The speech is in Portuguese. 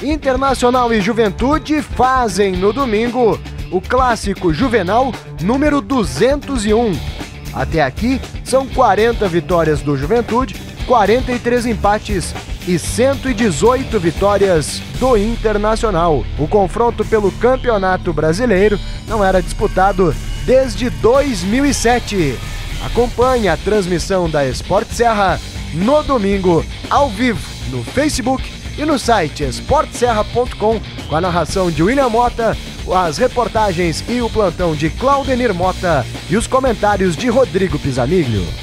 Internacional e Juventude fazem no domingo o clássico juvenal número 201. Até aqui são 40 vitórias do Juventude, 43 empates e 118 vitórias do Internacional. O confronto pelo Campeonato Brasileiro não era disputado desde 2007. Acompanhe a transmissão da Sport Serra no domingo, ao vivo, no Facebook e no site esportserra.com, com a narração de William Mota, as reportagens e o plantão de Claudenir Mota e os comentários de Rodrigo Pisaniglio.